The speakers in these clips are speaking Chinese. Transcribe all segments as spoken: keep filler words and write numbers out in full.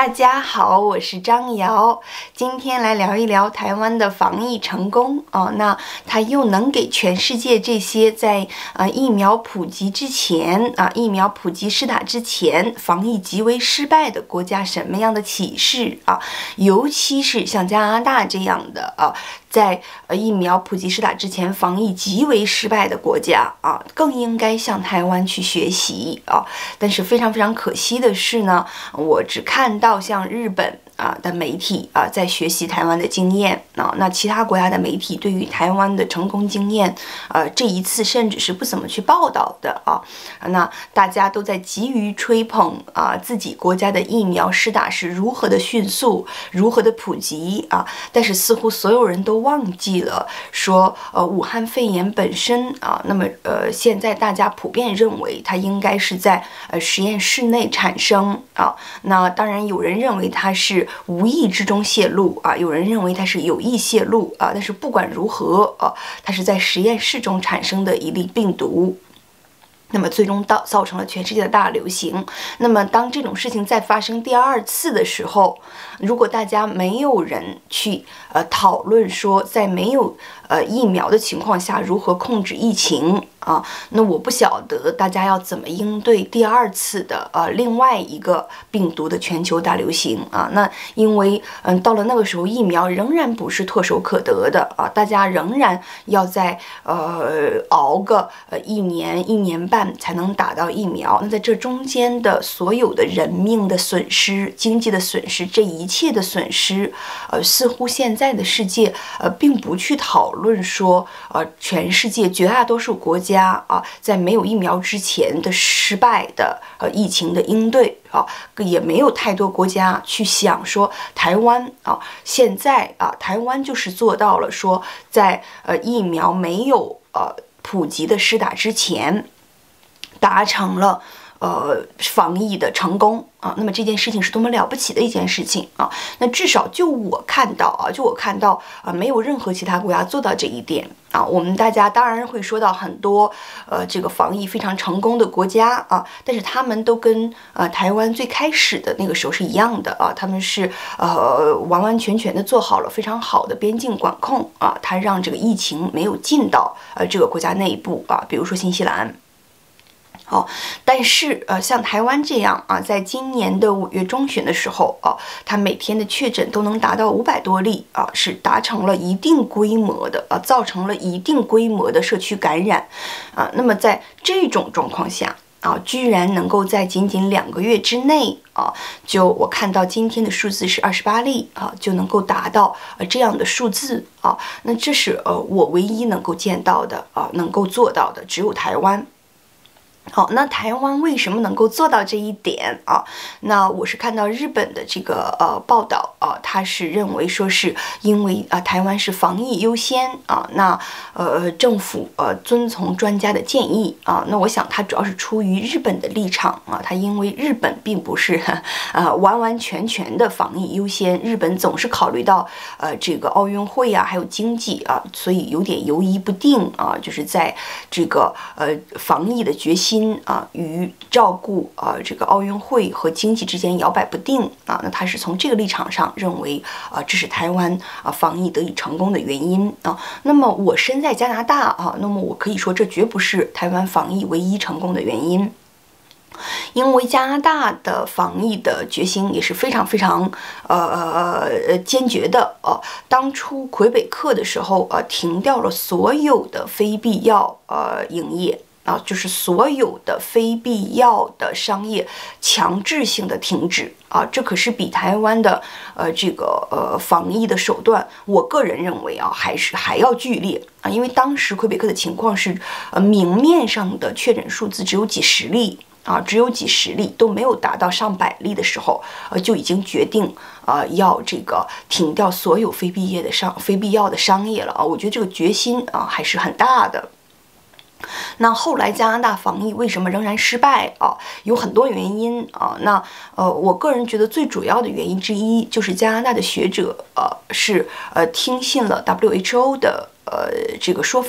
大家好，我是张瑶，今天来聊一聊台湾的防疫成功哦。那它又能给全世界这些在呃疫苗普及之前啊，疫苗普及施打之前，防疫极为失败的国家什么样的启示啊？尤其是像加拿大这样的啊，在呃疫苗普及施打之前，防疫极为失败的国家啊，更应该向台湾去学习啊。但是非常非常可惜的是呢，我只看到像日本啊的媒体啊在学习台湾的经验啊，那其他国家的媒体对于台湾的成功经验，呃，这一次甚至是不怎么去报道的啊。那大家都在急于吹捧啊自己国家的疫苗施打是如何的迅速，如何的普及啊，但是似乎所有人都忘记了说，呃，武汉肺炎本身啊，那么呃，现在大家普遍认为它应该是在呃实验室内产生啊。那当然有人认为它是无意之中泄露啊，有人认为它是有意泄露啊。但是不管如何啊，它是在实验室中产生的一例病毒。那么最终到造成了全世界的大流行。那么当这种事情再发生第二次的时候，如果大家没有人去呃讨论说，在没有呃疫苗的情况下如何控制疫情啊，那我不晓得大家要怎么应对第二次的呃另外一个病毒的全球大流行啊。那因为嗯到了那个时候，疫苗仍然不是唾手可得的啊，大家仍然要在呃熬个呃一年一年半才能打到疫苗。那在这中间的所有的人命的损失、经济的损失，这一切的损失，呃，似乎现在的世界呃并不去讨论说，呃，全世界绝大多数国家啊，在没有疫苗之前的失败的呃疫情的应对啊，也没有太多国家去想说台湾啊，现在啊，台湾就是做到了说，在呃疫苗没有呃普及的施打之前，达成了呃防疫的成功啊。那么这件事情是多么了不起的一件事情啊！那至少就我看到啊，就我看到啊，没有任何其他国家做到这一点啊。我们大家当然会说到很多呃这个防疫非常成功的国家啊，但是他们都跟呃台湾最开始的那个时候是一样的啊，他们是呃完完全全的做好了非常好的边境管控啊，它让这个疫情没有进到呃这个国家内部啊，比如说新西兰。哦，但是呃，像台湾这样啊，在今年的五月中旬的时候啊，它每天的确诊都能达到五百多例啊，是达成了一定规模的啊，造成了一定规模的社区感染啊。那么在这种状况下啊，居然能够在仅仅两个月之内啊，就我看到今天的数字是二十八例啊，就能够达到呃这样的数字啊，那这是呃我唯一能够见到的啊，能够做到的，只有台湾。好，那台湾为什么能够做到这一点啊？那我是看到日本的这个呃报道啊，他是认为说是因为啊台湾是防疫优先啊，那呃政府呃遵从专家的建议啊，那我想他主要是出于日本的立场啊，他因为日本并不是呃完完全全的防疫优先，日本总是考虑到呃这个奥运会啊，还有经济啊，所以有点犹疑不定啊，就是在这个呃防疫的决心啊，与照顾啊这个奥运会和经济之间摇摆不定啊，那他是从这个立场上认为啊，这是台湾啊防疫得以成功的原因啊。那么我身在加拿大啊，那么我可以说这绝不是台湾防疫唯一成功的原因。因为加拿大的防疫的决心也是非常非常呃呃坚决的呃，当初魁北克的时候呃停掉了所有的非必要呃营业。啊，就是所有的非必要的商业强制性的停止啊，这可是比台湾的呃这个呃防疫的手段，我个人认为啊，还是还要剧烈啊，因为当时魁北克的情况是，呃明面上的确诊数字只有几十例啊，只有几十例都没有达到上百例的时候，呃就已经决定呃要这个停掉所有非必业的商非必要的商业了啊，我觉得这个决心啊还是很大的。那后来加拿大防疫为什么仍然失败啊？有很多原因啊。那呃，我个人觉得最主要的原因之一就是加拿大的学者呃是呃听信了 W H O 的呃这个说法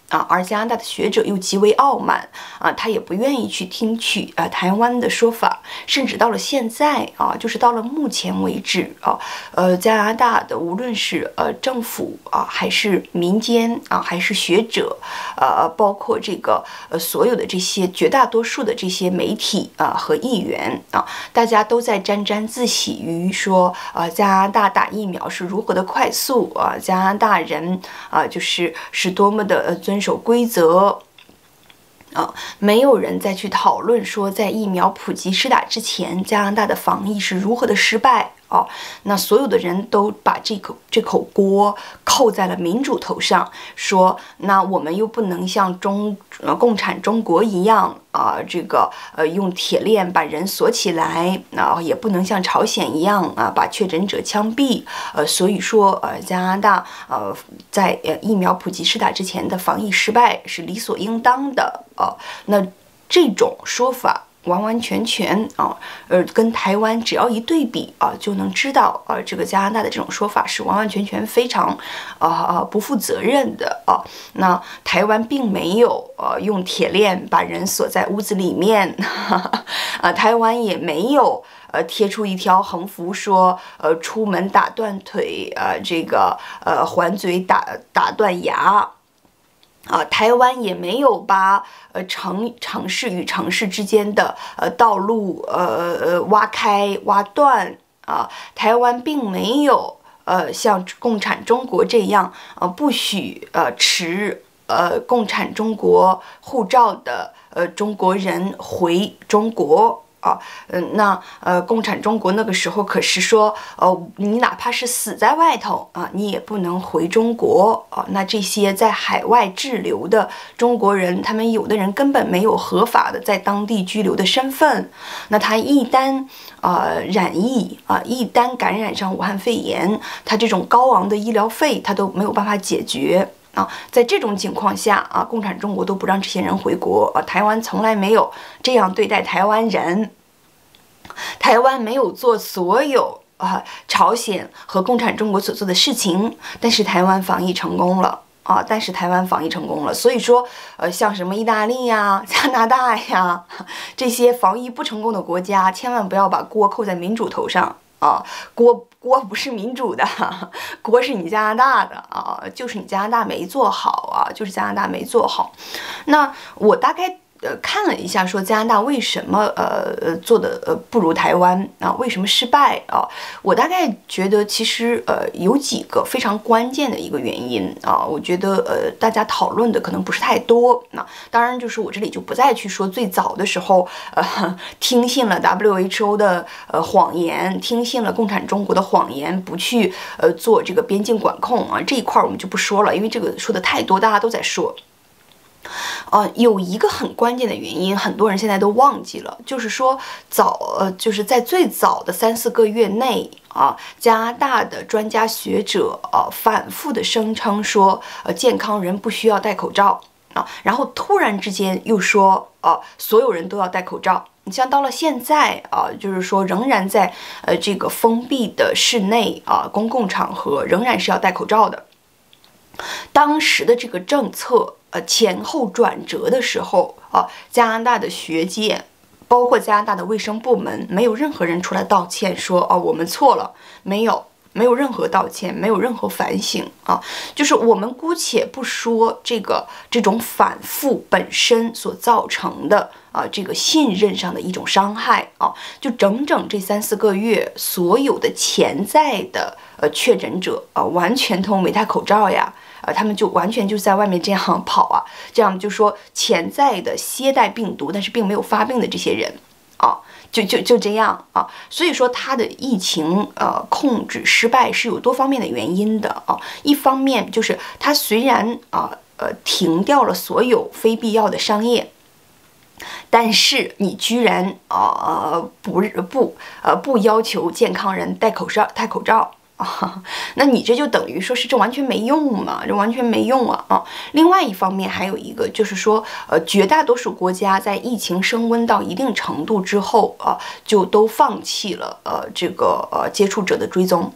啊，而加拿大的学者又极为傲慢啊，他也不愿意去听取啊台湾的说法，甚至到了现在啊，就是到了目前为止啊，呃，加拿大的无论是呃政府啊，还是民间啊，还是学者，呃，包括这个呃所有的这些绝大多数的这些媒体啊和议员啊，大家都在沾沾自喜于说啊，加拿大打疫苗是如何的快速啊，加拿大人啊就是是多么的呃遵守规则。啊，没有人再去讨论说，在疫苗普及施打之前，加拿大的防疫是如何的失败啊。那所有的人都把这口这口锅扣在了民主头上，说那我们又不能像中呃共产中国一样啊，这个呃用铁链把人锁起来，啊，也不能像朝鲜一样啊把确诊者枪毙。呃，所以说呃加拿大呃在呃疫苗普及施打之前的防疫失败是理所应当的。啊，那这种说法完完全全啊，呃，跟台湾只要一对比啊，就能知道啊，这个加拿大的这种说法是完完全全非常啊啊不负责任的啊。那台湾并没有呃用铁链把人锁在屋子里面，哈哈啊，台湾也没有呃贴出一条横幅说呃出门打断腿，呃这个呃还嘴打打断牙。啊，台湾也没有把呃城城市与城市之间的呃道路呃呃挖开挖断啊，台湾并没有呃像共产中国这样呃不许呃持呃共产中国护照的呃中国人回中国。啊，嗯，那呃，共产中国那个时候可是说，呃，你哪怕是死在外头啊，你也不能回中国啊。那这些在海外滞留的中国人，他们有的人根本没有合法的在当地居留的身份，那他一旦呃染疫啊，一旦感染上武汉肺炎，他这种高昂的医疗费他都没有办法解决。啊，在这种情况下啊，共产中国都不让这些人回国啊，台湾从来没有这样对待台湾人，台湾没有做所有啊朝鲜和共产中国所做的事情，但是台湾防疫成功了啊，但是台湾防疫成功了，所以说呃，像什么意大利呀、加拿大呀这些防疫不成功的国家，千万不要把锅扣在民主头上啊，锅。锅不是民主的，锅是你加拿大的啊，就是你加拿大没做好啊，就是加拿大没做好。那我大概呃看了一下，说加拿大为什么呃呃做的呃不如台湾啊？为什么失败啊？我大概觉得其实呃有几个非常关键的一个原因啊，我觉得呃大家讨论的可能不是太多。那当然就是我这里就不再去说最早的时候呃听信了 W H O 的呃谎言，听信了共产中国的谎言，不去呃做这个边境管控啊这一块我们就不说了，因为这个说的太多，大家都在说。呃，有一个很关键的原因，很多人现在都忘记了，就是说早呃，就是在最早的三四个月内啊，加拿大的专家学者呃反复的声称说，呃，健康人不需要戴口罩啊，然后突然之间又说，呃，所有人都要戴口罩。你像到了现在啊，就是说仍然在呃这个封闭的室内啊，公共场合仍然是要戴口罩的。当时的这个政策。呃，前后转折的时候啊，加拿大的学界，包括加拿大的卫生部门，没有任何人出来道歉说，哦，我们错了，没有，没有任何道歉，没有任何反省啊。就是我们姑且不说这个这种反复本身所造成的啊这个信任上的一种伤害啊，就整整这三四个月，所有的潜在的呃确诊者啊，完全都没戴口罩呀。呃，他们就完全就是在外面这样跑啊，这样就说潜在的携带病毒，但是并没有发病的这些人啊，就就就这样啊，所以说它的疫情呃控制失败是有多方面的原因的啊，一方面就是它虽然啊呃停掉了所有非必要的商业。但是你居然啊、呃、不不呃不要求健康人戴口罩戴口罩。啊，那你这就等于说是这完全没用嘛，这完全没用啊啊！另外一方面还有一个就是说，呃，绝大多数国家在疫情升温到一定程度之后啊，就都放弃了呃这个呃接触者的追踪。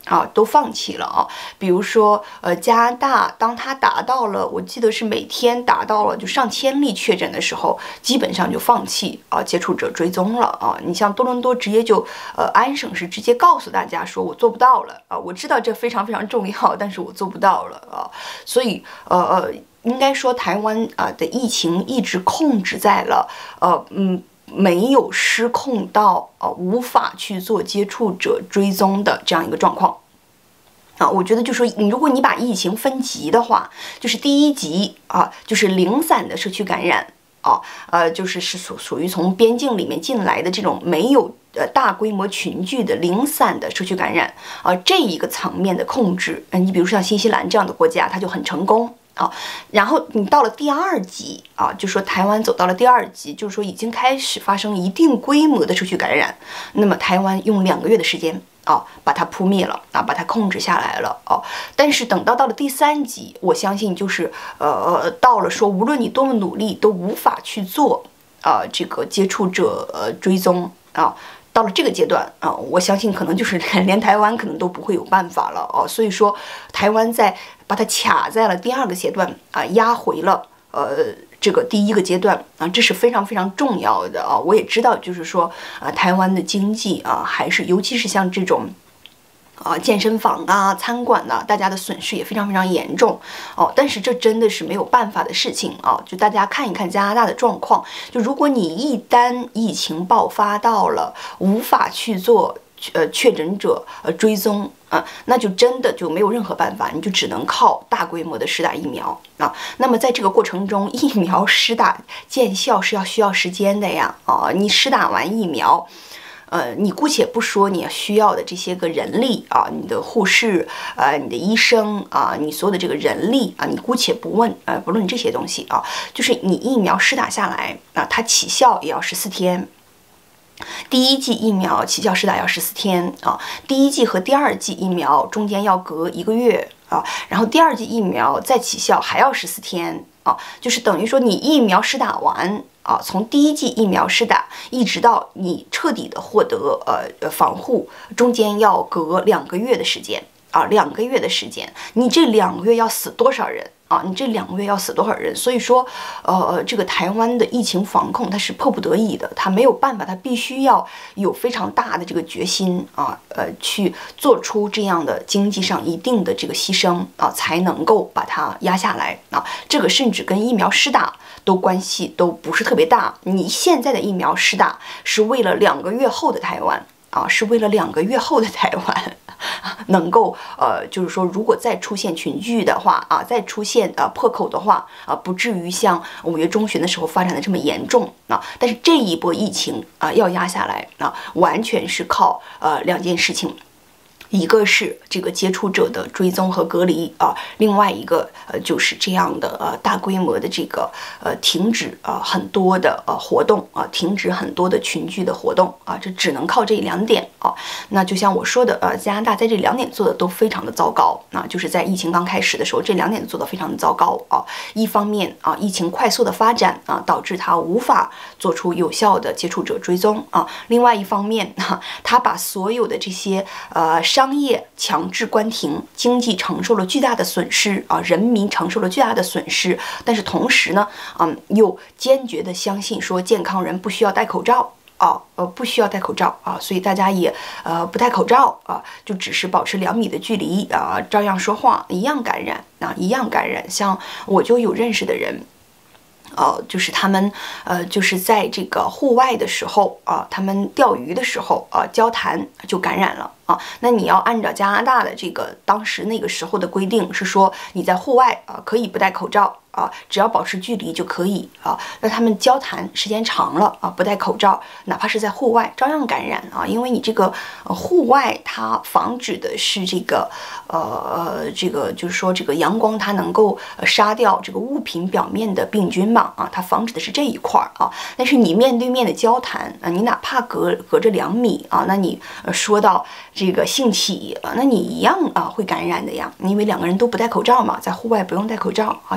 啊，都放弃了啊。比如说，呃，加拿大，当它达到了，我记得是每天达到了就上千例确诊的时候，基本上就放弃啊接触者追踪了啊。你像多伦多，直接就呃安省是直接告诉大家说，我做不到了啊。我知道这非常非常重要，但是我做不到了啊。所以，呃呃，应该说台湾啊的疫情一直控制在了呃嗯。没有失控到呃无法去做接触者追踪的这样一个状况啊，我觉得就说你如果你把疫情分级的话，就是第一级啊，就是零散的社区感染啊，呃，就是是属属于从边境里面进来的这种没有呃大规模群聚的零散的社区感染啊，这一个层面的控制，嗯，你比如说像新西兰这样的国家，它就很成功。啊，然后你到了第二级啊，就说台湾走到了第二级，就是说已经开始发生一定规模的社区感染，那么台湾用两个月的时间啊，把它扑灭了啊，把它控制下来了哦、啊。但是等到到了第三级，我相信就是呃，到了说无论你多么努力，都无法去做啊这个接触者呃追踪啊。到了这个阶段啊，我相信可能就是连台湾可能都不会有办法了哦。所以说，台湾在把它卡在了第二个阶段啊，压回了呃这个第一个阶段啊，这是非常非常重要的啊。我也知道，就是说啊，台湾的经济啊，还是尤其是像这种。啊，健身房啊，餐馆呐、啊，大家的损失也非常非常严重哦。但是这真的是没有办法的事情啊！就大家看一看加拿大的状况，就如果你一旦疫情爆发到了无法去做呃确诊者呃追踪啊，那就真的就没有任何办法，你就只能靠大规模的施打疫苗啊。那么在这个过程中，疫苗施打见效是要需要时间的呀啊！你施打完疫苗。呃，你姑且不说你需要的这些个人力啊，你的护士，呃，你的医生啊，你所有的这个人力啊，你姑且不问，呃，不论这些东西啊，就是你疫苗施打下来啊，它起效也要十四天。第一剂疫苗起效施打要十四天啊，第一剂和第二剂疫苗中间要隔一个月啊，然后第二剂疫苗再起效还要十四天啊，就是等于说你疫苗施打完。啊，从第一剂疫苗施打一直到你彻底的获得呃防护，中间要隔两个月的时间啊，两个月的时间，你这两个月要死多少人啊？你这两个月要死多少人？所以说，呃，这个台湾的疫情防控它是迫不得已的，它没有办法，它必须要有非常大的这个决心啊，呃，去做出这样的经济上一定的这个牺牲啊，才能够把它压下来啊。这个甚至跟疫苗施打。都关系都不是特别大，你现在的疫苗施打是为了两个月后的台湾啊，是为了两个月后的台湾能够呃，就是说如果再出现群聚的话啊，再出现呃破口的话啊，不至于像五月中旬的时候发展的这么严重啊。但是这一波疫情啊要压下来啊，完全是靠呃两件事情。一个是这个接触者的追踪和隔离啊，另外一个呃就是这样的呃大规模的这个呃停止啊、呃、很多的呃活动啊，停止很多的群聚的活动啊，这只能靠这两点啊。那就像我说的，呃，加拿大在这两点做的都非常的糟糕啊，就是在疫情刚开始的时候，这两点做的非常的糟糕啊。一方面啊，疫情快速的发展啊，导致它无法做出有效的接触者追踪啊；另外一方面啊，它把所有的这些呃商商业强制关停，经济承受了巨大的损失啊，人民承受了巨大的损失。但是同时呢，嗯，又坚决的相信说健康人不需要戴口罩啊，呃，不需要戴口罩啊，所以大家也呃不戴口罩啊，就只是保持两米的距离啊，照样说话，一样感染啊，一样感染。像我就有认识的人。呃，就是他们，呃，就是在这个户外的时候啊、呃，他们钓鱼的时候啊、呃，交谈就感染了啊。那你要按照加拿大的这个当时那个时候的规定是说，你在户外啊、呃、可以不戴口罩啊，只要保持距离就可以啊。那他们交谈时间长了啊，不戴口罩，哪怕是在户外照样感染啊，因为你这个呃户外它防止的是这个呃呃这个就是说这个阳光它能够杀掉这个物品表面的病菌嘛。啊，它防止的是这一块儿啊，但是你面对面的交谈啊，你哪怕隔隔着两米啊，那你呃说到这个性起啊，那你一样啊会感染的呀，因为两个人都不戴口罩嘛，在户外不用戴口罩啊，就这么感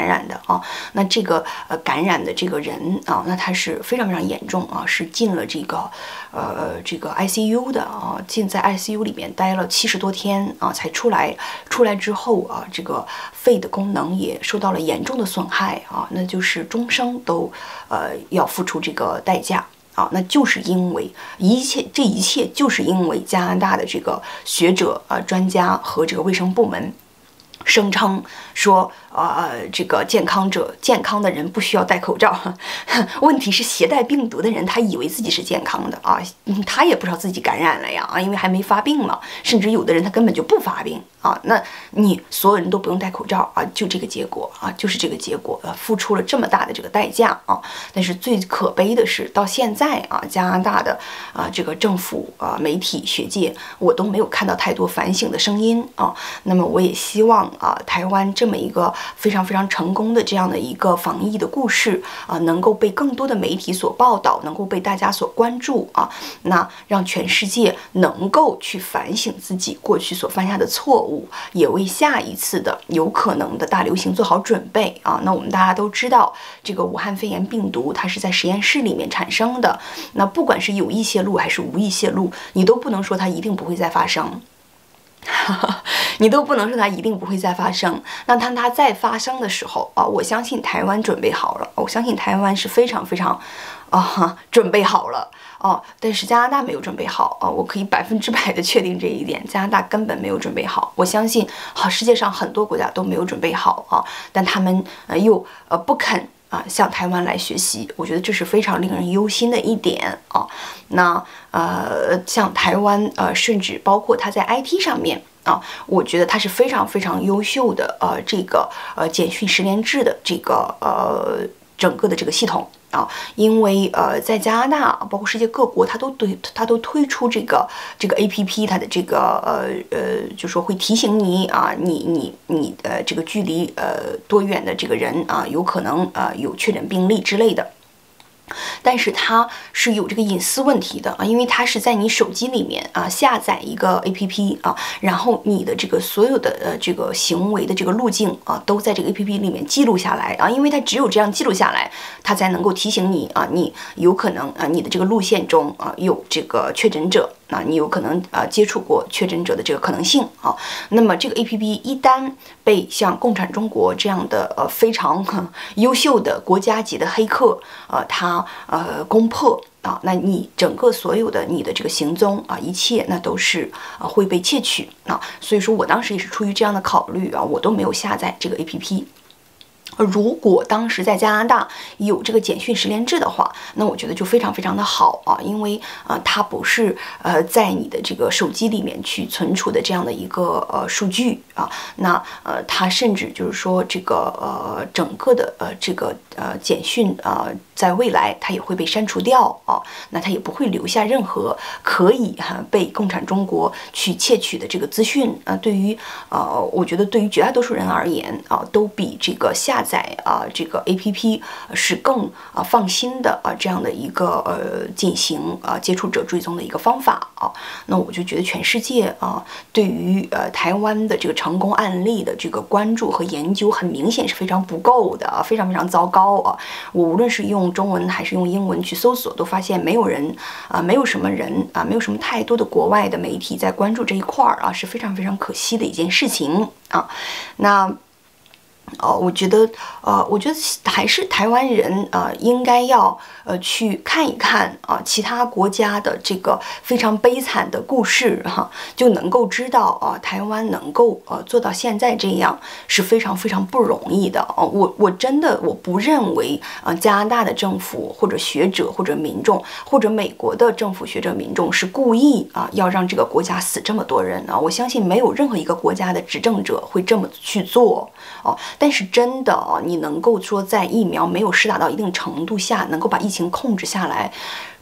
感染的啊。那这个呃感染的这个人啊，那他是非常非常严重啊，是进了这个呃这个 I C U 的啊，进在 I C U 里面待了七十多天啊才出来。出来之后啊，这个肺的功能也受到了严重的损害啊，那就是终生都呃要付出这个代价。啊，那就是因为一切，这一切就是因为加拿大的这个学者、呃专家和这个卫生部门声称说，呃，这个健康者、健康的人不需要戴口罩。问题是携带病毒的人，他以为自己是健康的啊，嗯，他也不知道自己感染了呀啊，因为还没发病嘛，甚至有的人他根本就不发病啊。那你所有人都不用戴口罩啊，就这个结果啊，就是这个结果，呃，付出了这么大的这个代价啊。但是最可悲的是，到现在啊，加拿大的啊这个政府啊、媒体、学界，我都没有看到太多反省的声音啊。那么我也希望啊，台湾这么一个非常非常成功的这样的一个防疫的故事啊，能够被更多的媒体所报道，能够被大家所关注啊，那让全世界能够去反省自己过去所犯下的错误，也为下一次的有可能的大流行做好准备啊。那我们大家都知道，这个武汉肺炎病毒它是在实验室里面产生的，那不管是有意泄露还是无意泄露，你都不能说它一定不会再发生。你都不能说它一定不会再发生。那当它再发生的时候啊，我相信台湾准备好了，我相信台湾是非常非常啊准备好了哦。但是加拿大没有准备好啊，我可以百分之百的确定这一点，加拿大根本没有准备好。我相信好，世界上很多国家都没有准备好啊，但他们呃又呃不肯。啊，向台湾来学习，我觉得这是非常令人忧心的一点啊。那呃，像台湾呃，甚至包括它在 I T 上面啊，我觉得它是非常非常优秀的呃，这个呃简讯十连制的这个呃整个的这个系统。啊，因为呃，在加拿大，包括世界各国，它都对它都推出这个这个 A P P， 它的这个呃呃，就说会提醒你啊，你你你呃这个距离呃多远的这个人啊，有可能呃有确诊病例之类的。但是它是有这个隐私问题的啊，因为它是在你手机里面啊下载一个 A P P 啊，然后你的这个所有的呃这个行为的这个路径啊都在这个 A P P 里面记录下来啊，因为它只有这样记录下来，它才能够提醒你啊，你有可能啊你的这个路线中啊有这个确诊者。啊，你有可能呃接触过确诊者的这个可能性啊，那么这个 A P P 一旦被像共产中国这样的呃非常优秀的国家级的黑客呃他呃攻破啊，那你整个所有的你的这个行踪啊，一切那都是呃会被窃取啊，所以说我当时也是出于这样的考虑啊，我都没有下载这个 A P P。如果当时在加拿大有这个简讯十连制的话，那我觉得就非常非常的好啊，因为呃它不是呃在你的这个手机里面去存储的这样的一个呃数据啊，那呃它甚至就是说这个呃整个的呃这个呃简讯啊、呃，在未来它也会被删除掉啊，那它也不会留下任何可以哈、啊、被共产中国去窃取的这个资讯啊。对于呃我觉得对于绝大多数人而言啊，都比这个下载啊这个 A P P 是更啊放心的啊这样的一个呃进行啊接触者追踪的一个方法啊。那我就觉得全世界啊对于呃台湾的这个成功案例的这个关注和研究，很明显是非常不够的啊，非常非常糟糕啊。我无论是用中文还是用英文去搜索，都发现没有人啊，没有什么人啊，没有什么太多的国外的媒体在关注这一块儿啊，是非常非常可惜的一件事情啊。那。呃，我觉得，呃，我觉得还是台湾人，呃，应该要，呃，去看一看啊、呃，其他国家的这个非常悲惨的故事，哈、啊，就能够知道啊、呃，台湾能够呃做到现在这样是非常非常不容易的啊、呃。我我真的我不认为啊、呃，加拿大的政府或者学者或者民众或者美国的政府学者民众是故意啊、呃、要让这个国家死这么多人啊。我相信没有任何一个国家的执政者会这么去做哦。但是真的啊，你能够说在疫苗没有施打到一定程度下，能够把疫情控制下来，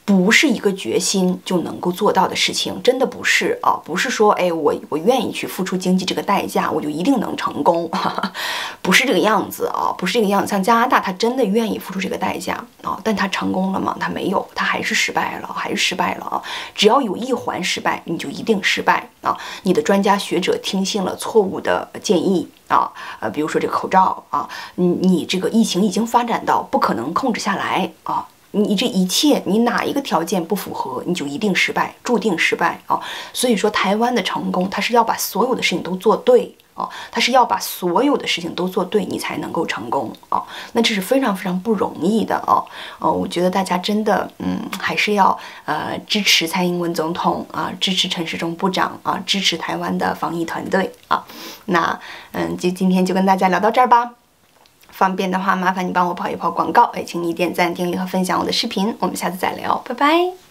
不是一个决心就能够做到的事情，真的不是啊，不是说哎我我愿意去付出经济这个代价，我就一定能成功，哈哈，不是这个样子啊，不是这个样子。像加拿大，他真的愿意付出这个代价啊，但他成功了吗？他没有，他还是失败了，还是失败了啊！只要有一环失败，你就一定失败啊！你的专家学者听信了错误的建议啊，呃，比如说这个口罩啊，你你这个疫情已经发展到不可能控制下来啊。你这一切，你哪一个条件不符合，你就一定失败，注定失败啊！所以说，台湾的成功，它是要把所有的事情都做对啊，它是要把所有的事情都做对，你才能够成功啊！那这是非常非常不容易的啊！呃，我觉得大家真的，嗯，还是要呃支持蔡英文总统啊，支持陈时中部长啊，支持台湾的防疫团队啊！那嗯，就今天就跟大家聊到这儿吧。方便的话，麻烦你帮我跑一跑广告，哎，请你点赞、订阅和分享我的视频，我们下次再聊，拜拜。